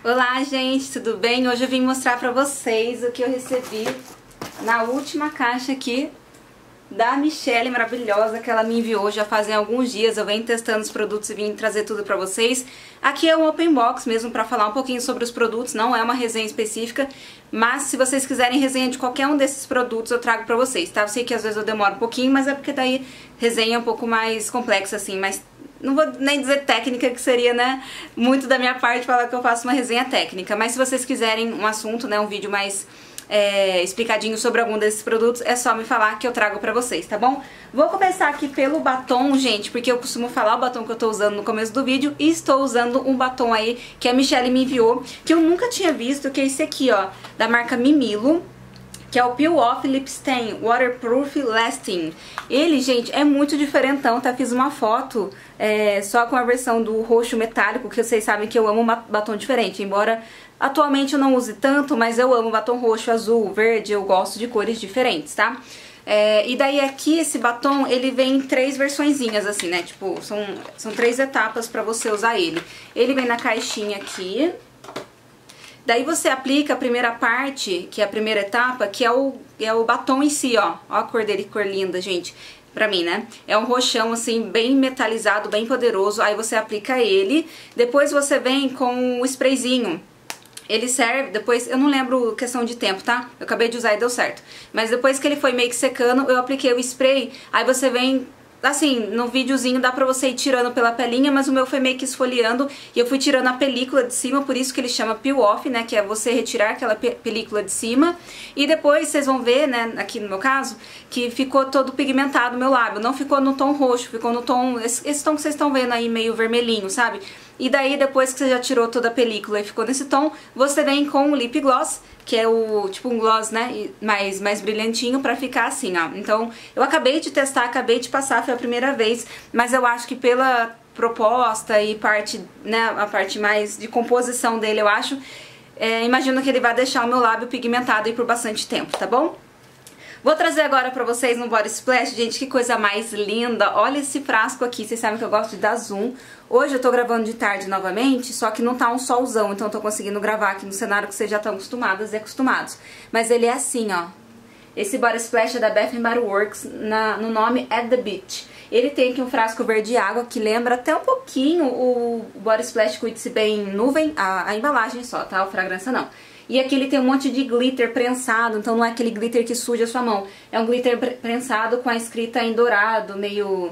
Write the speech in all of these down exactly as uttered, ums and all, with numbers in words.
Olá, gente, tudo bem? Hoje eu vim mostrar pra vocês o que eu recebi na última caixa aqui da Michelle, maravilhosa, que ela me enviou já fazem alguns dias. Eu venho testando os produtos e vim trazer tudo pra vocês. Aqui é um open box mesmo pra falar um pouquinho sobre os produtos, não é uma resenha específica, mas se vocês quiserem resenha de qualquer um desses produtos eu trago pra vocês, tá? Eu sei que às vezes eu demoro um pouquinho, mas é porque daí resenha é um pouco mais complexa assim, mas não vou nem dizer técnica, que seria, né, muito da minha parte falar que eu faço uma resenha técnica. Mas se vocês quiserem um assunto, né, um vídeo mais é, explicadinho sobre algum desses produtos, é só me falar que eu trago pra vocês, tá bom? Vou começar aqui pelo batom, gente, porque eu costumo falar o batom que eu tô usando no começo do vídeo. E estou usando um batom aí que a Michelle me enviou, que eu nunca tinha visto, que é esse aqui, ó, da marca Mimilo, que é o Peel Off Lip Stain Waterproof Lasting. Ele, gente, é muito diferentão, tá? Fiz uma foto é, só com a versão do roxo metálico, que vocês sabem que eu amo batom diferente. Embora atualmente eu não use tanto, mas eu amo batom roxo, azul, verde, eu gosto de cores diferentes, tá? É, e daí aqui esse batom, ele vem em três versõezinhas assim, né? Tipo, são, são três etapas pra você usar ele. Ele vem na caixinha aqui. Daí você aplica a primeira parte, que é a primeira etapa, que é o, é o batom em si, ó. Ó a cor dele, que cor linda, gente. Pra mim, né? É um roxão, assim, bem metalizado, bem poderoso. Aí você aplica ele. Depois você vem com o sprayzinho. Ele serve, depois, eu não lembro questão de tempo, tá? Eu acabei de usar e deu certo. Mas depois que ele foi meio que secando, eu apliquei o spray. Aí você vem... Assim, no videozinho dá pra você ir tirando pela pelinha, mas o meu foi meio que esfoliando e eu fui tirando a película de cima, por isso que ele chama peel off, né, que é você retirar aquela pe película de cima. E depois vocês vão ver, né, aqui no meu caso, que ficou todo pigmentado o meu lábio, não ficou no tom roxo, ficou no tom, esse, esse tom que vocês estão vendo aí, meio vermelhinho, sabe? E daí depois que você já tirou toda a película e ficou nesse tom, você vem com o lip gloss, que é o tipo um gloss, né, mais, mais brilhantinho, pra ficar assim, ó. Então, eu acabei de testar, acabei de passar, foi a primeira vez, mas eu acho que pela proposta e parte, né, a parte mais de composição dele, eu acho, é, imagino que ele vai deixar o meu lábio pigmentado aí por bastante tempo, tá bom? Vou trazer agora pra vocês no Body Splash, gente, que coisa mais linda. Olha esse frasco aqui, vocês sabem que eu gosto de dar zoom. Hoje eu tô gravando de tarde novamente, só que não tá um solzão, então eu tô conseguindo gravar aqui no cenário que vocês já estão acostumadas e acostumados. Mas ele é assim, ó. Esse Body Splash é da Bath and Body Works, na, no nome At The Beach. Ele tem aqui um frasco verde água, que lembra até um pouquinho o Body Splash Cuide-se Bem Nuvem, a, a embalagem só, tá? A fragrância não. E aqui ele tem um monte de glitter prensado, então não é aquele glitter que suja a sua mão. É um glitter prensado com a escrita em dourado, meio,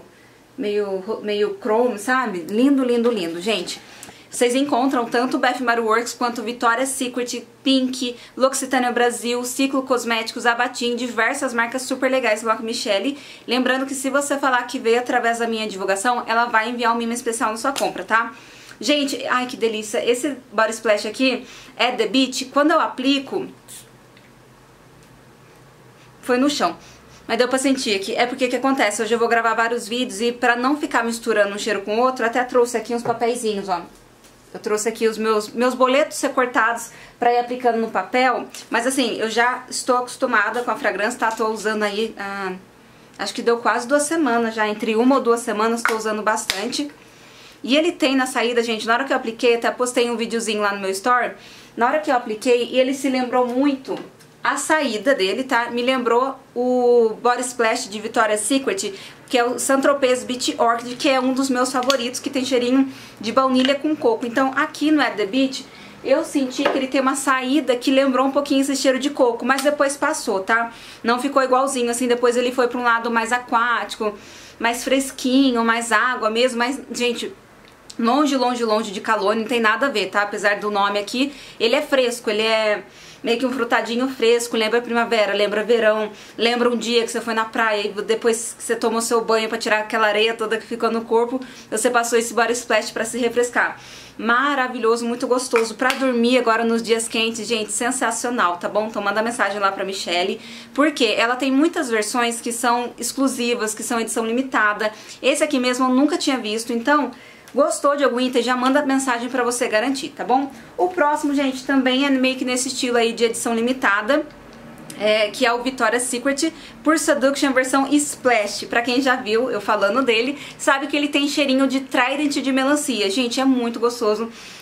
meio, meio chrome, sabe? Lindo, lindo, lindo, gente. Vocês encontram tanto Bath and Body Works quanto Victoria's Secret, Pink, L'Occitane Brasil, Ciclo Cosméticos, Avatim, diversas marcas super legais lá com Michelle. Lembrando que se você falar que veio através da minha divulgação, ela vai enviar um mimo especial na sua compra, tá? Gente, ai que delícia, esse Body Splash aqui é The Beach, quando eu aplico, foi no chão, mas deu pra sentir aqui, é porque que acontece, hoje eu vou gravar vários vídeos e pra não ficar misturando um cheiro com o outro, até trouxe aqui uns papeizinhos, ó. Eu trouxe aqui os meus, meus boletos recortados pra ir aplicando no papel, mas assim, eu já estou acostumada com a fragrância, tá? Tô usando aí, ah, acho que deu quase duas semanas já, entre uma ou duas semanas tô usando bastante. E ele tem na saída, gente, na hora que eu apliquei, até postei um videozinho lá no meu store, na hora que eu apliquei, ele se lembrou muito, a saída dele, tá? Me lembrou o Body Splash de Victoria's Secret, que é o Saint-Tropez Beach Orchid, que é um dos meus favoritos, que tem cheirinho de baunilha com coco. Então, aqui no At The Beach, eu senti que ele tem uma saída que lembrou um pouquinho esse cheiro de coco, mas depois passou, tá? Não ficou igualzinho, assim, depois ele foi pra um lado mais aquático, mais fresquinho, mais água mesmo, mas, gente... Longe, longe, longe de calor, não tem nada a ver, tá? Apesar do nome aqui, ele é fresco, ele é meio que um frutadinho fresco, lembra primavera, lembra verão, lembra um dia que você foi na praia e depois que você tomou seu banho pra tirar aquela areia toda que ficou no corpo, você passou esse Body Splash pra se refrescar. Maravilhoso, muito gostoso pra dormir agora nos dias quentes, gente, sensacional, tá bom? Então manda mensagem lá pra Michelle, porque ela tem muitas versões que são exclusivas, que são edição limitada. Esse aqui mesmo eu nunca tinha visto, então... Gostou de algum item, já manda mensagem pra você garantir, tá bom? O próximo, gente, também é meio que nesse estilo aí de edição limitada. é, que é o Victoria's Secret Pure Seduction versão Splash. Pra quem já viu eu falando dele, sabe que ele tem cheirinho de Trident de melancia. Gente, é muito gostoso.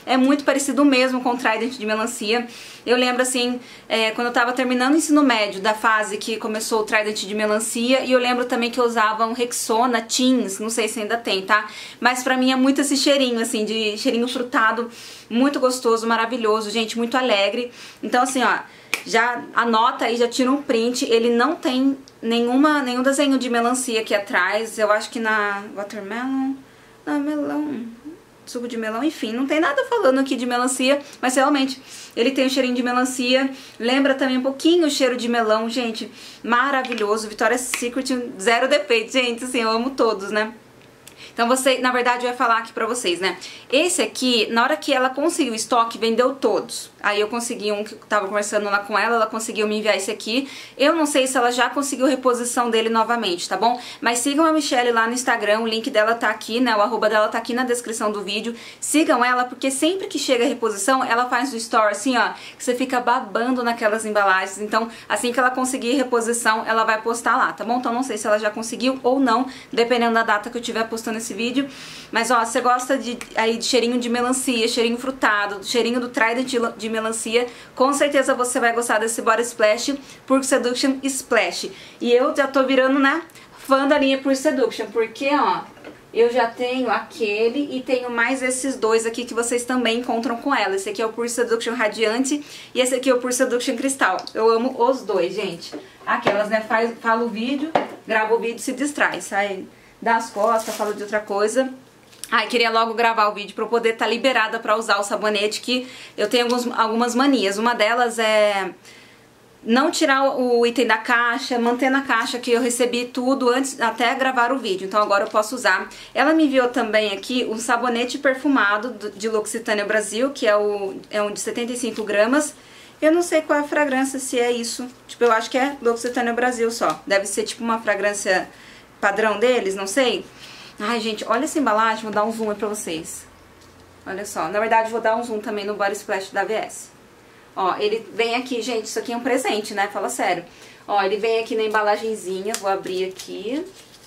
é muito parecido mesmo com o Trident de melancia. Eu lembro assim, é, quando eu tava terminando o ensino médio, da fase que começou o Trident de melancia, e eu lembro também que eu usava um Rexona Teens, não sei se ainda tem, tá? Mas pra mim é muito esse cheirinho, assim, de cheirinho frutado, muito gostoso, maravilhoso, gente, muito alegre. Então assim, ó, já anota aí, já tira um print, ele não tem nenhuma, nenhum desenho de melancia aqui atrás, eu acho que na watermelon, na melão, suco de melão, enfim, não tem nada falando aqui de melancia, mas realmente ele tem um cheirinho de melancia, lembra também um pouquinho o cheiro de melão, gente, maravilhoso, Victoria's Secret, zero defeito, gente, assim, eu amo todos, né? Então você, na verdade, eu ia falar aqui pra vocês, né? Esse aqui, na hora que ela conseguiu o estoque, vendeu todos. Aí eu consegui um que eu tava conversando lá com ela, ela conseguiu me enviar esse aqui. Eu não sei se ela já conseguiu reposição dele novamente, tá bom? Mas sigam a Michelle lá no Instagram, o link dela tá aqui, né? O arroba dela tá aqui na descrição do vídeo. Sigam ela, porque sempre que chega a reposição, ela faz o story assim, ó, que você fica babando naquelas embalagens. Então, assim que ela conseguir reposição, ela vai postar lá, tá bom? Então não sei se ela já conseguiu ou não, dependendo da data que eu estiver postando esse vídeo. Mas ó, você gosta de, aí, de cheirinho de melancia, cheirinho frutado, cheirinho do Trident de melancia, com certeza você vai gostar desse Body Splash Pure Seduction Splash. E eu já tô virando, né, fã da linha Pure Seduction, porque ó, eu já tenho aquele e tenho mais esses dois aqui que vocês também encontram com ela. Esse aqui é o Pure Seduction Radiante e esse aqui é o Pure Seduction Cristal. Eu amo os dois, gente. Aquelas, né, faz, fala o vídeo, grava o vídeo e se distrai, sai das costas, fala de outra coisa. Ai, queria logo gravar o vídeo pra eu poder estar tá liberada pra usar o sabonete, que eu tenho alguns, algumas manias. Uma delas é não tirar o item da caixa, manter na caixa, que eu recebi tudo antes, até gravar o vídeo. Então agora eu posso usar. Ela me enviou também aqui um sabonete perfumado de L'Occitânia Brasil, que é, o, é um de setenta e cinco gramas. Eu não sei qual é a fragrância, se é isso. Tipo, eu acho que é L'Occitânia Brasil só. Deve ser tipo uma fragrância padrão deles, não sei. Ai, gente, olha essa embalagem, vou dar um zoom aí pra vocês. Olha só, na verdade vou dar um zoom também no Body Splash da A V S. Ó, ele vem aqui, gente, isso aqui é um presente, né? Fala sério. Ó, ele vem aqui na embalagenzinha, vou abrir aqui.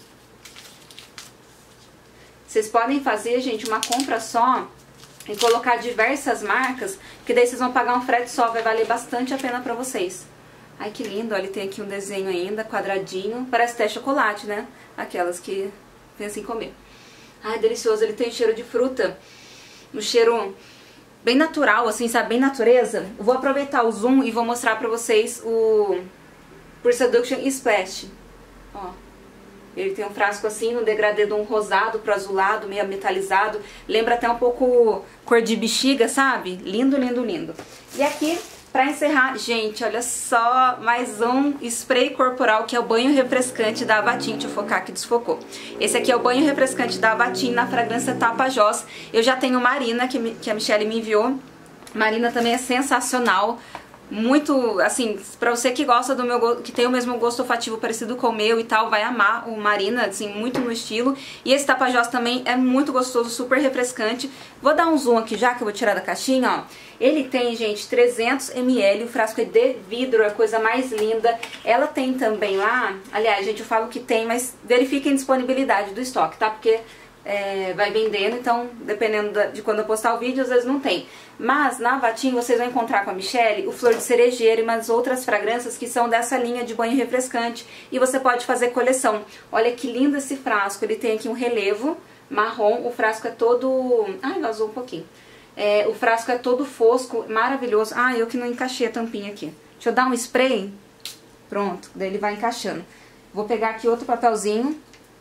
Vocês podem fazer, gente, uma compra só e colocar diversas marcas, porque daí vocês vão pagar um frete só, vai valer bastante a pena pra vocês. Ai, que lindo, ó, ele tem aqui um desenho ainda, quadradinho, parece até chocolate, né? Aquelas que pensam em comer. Ai, delicioso, ele tem cheiro de fruta, um cheiro bem natural, assim, sabe, bem natureza. Eu vou aproveitar o zoom e vou mostrar pra vocês o Pure Seduction Splash. Ó, ele tem um frasco assim, no degradê de um rosado pro azulado, meio metalizado, lembra até um pouco cor de bexiga, sabe? Lindo, lindo, lindo. E aqui, pra encerrar, gente, olha só, mais um spray corporal, que é o banho refrescante da Avatin. Deixa eu focar que desfocou. Esse aqui é o banho refrescante da Avatin, na fragrância Tapajós. Eu já tenho Marina, que, me, que a Michelle me enviou. Marina também é sensacional. Muito, assim, pra você que gosta do meu, que tem o mesmo gosto olfativo parecido com o meu e tal, vai amar o Marina, assim, muito no estilo. E esse Tapajós também é muito gostoso, super refrescante. Vou dar um zoom aqui já, que eu vou tirar da caixinha, ó. Ele tem, gente, trezentos mililitros, o frasco é de vidro, é a coisa mais linda. Ela tem também lá, aliás, gente, eu falo que tem, mas verifiquem a disponibilidade do estoque, tá? Porque é, vai vendendo, então, dependendo da, de quando eu postar o vídeo, às vezes não tem. Mas na Avatin vocês vão encontrar com a Michelle o Flor de Cerejeira e umas outras fragrâncias que são dessa linha de banho refrescante. E você pode fazer coleção. Olha que lindo esse frasco, ele tem aqui um relevo marrom, o frasco é todo... Ai, vazou um pouquinho. É, o frasco é todo fosco, maravilhoso. Ah, eu que não encaixei a tampinha aqui. Deixa eu dar um spray. Pronto, daí ele vai encaixando. Vou pegar aqui outro papelzinho.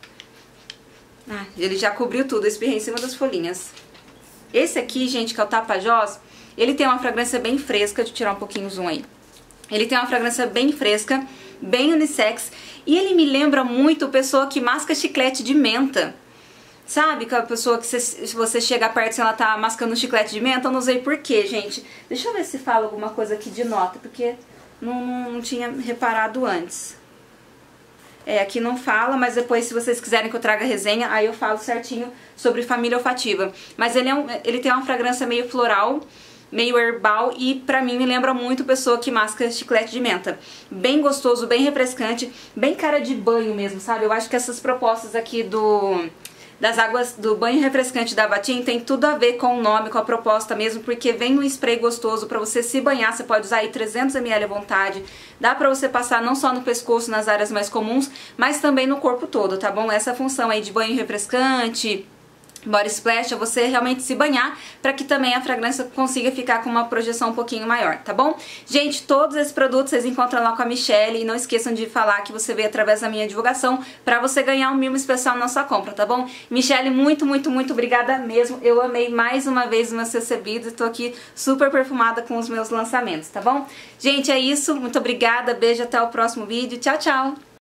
Ah, ele já cobriu tudo, eu espirrei em cima das folhinhas. Esse aqui, gente, que é o Tapajós, ele tem uma fragrância bem fresca. Deixa eu tirar um pouquinho o zoom aí. Ele tem uma fragrância bem fresca, bem unissex. E ele me lembra muito pessoa que masca chiclete de menta. Sabe, aquela pessoa que você, se você chega perto e ela tá mascando um chiclete de menta? Eu não sei porquê, gente. Deixa eu ver se fala alguma coisa aqui de nota, porque não, não, não tinha reparado antes. É, aqui não fala, mas depois, se vocês quiserem que eu traga resenha, aí eu falo certinho sobre família olfativa. Mas ele, é um, ele tem uma fragrância meio floral, meio herbal, e pra mim me lembra muito pessoa que masca chiclete de menta. Bem gostoso, bem refrescante, bem cara de banho mesmo, sabe? Eu acho que essas propostas aqui do... das águas do banho refrescante da Vatim tem tudo a ver com o nome, com a proposta mesmo, porque vem um spray gostoso pra você se banhar. Você pode usar aí trezentos mililitros à vontade. Dá pra você passar não só no pescoço, nas áreas mais comuns, mas também no corpo todo, tá bom? Essa função aí de banho refrescante, body splash, é você realmente se banhar para que também a fragrância consiga ficar com uma projeção um pouquinho maior, tá bom? Gente, todos esses produtos vocês encontram lá com a Michelle e não esqueçam de falar que você veio através da minha divulgação para você ganhar um mimo especial na sua compra, tá bom? Michelle, muito, muito, muito obrigada mesmo. Eu amei mais uma vez os meus recebidos e tô aqui super perfumada com os meus lançamentos, tá bom? Gente, é isso. Muito obrigada. Beijo, até o próximo vídeo. Tchau, tchau!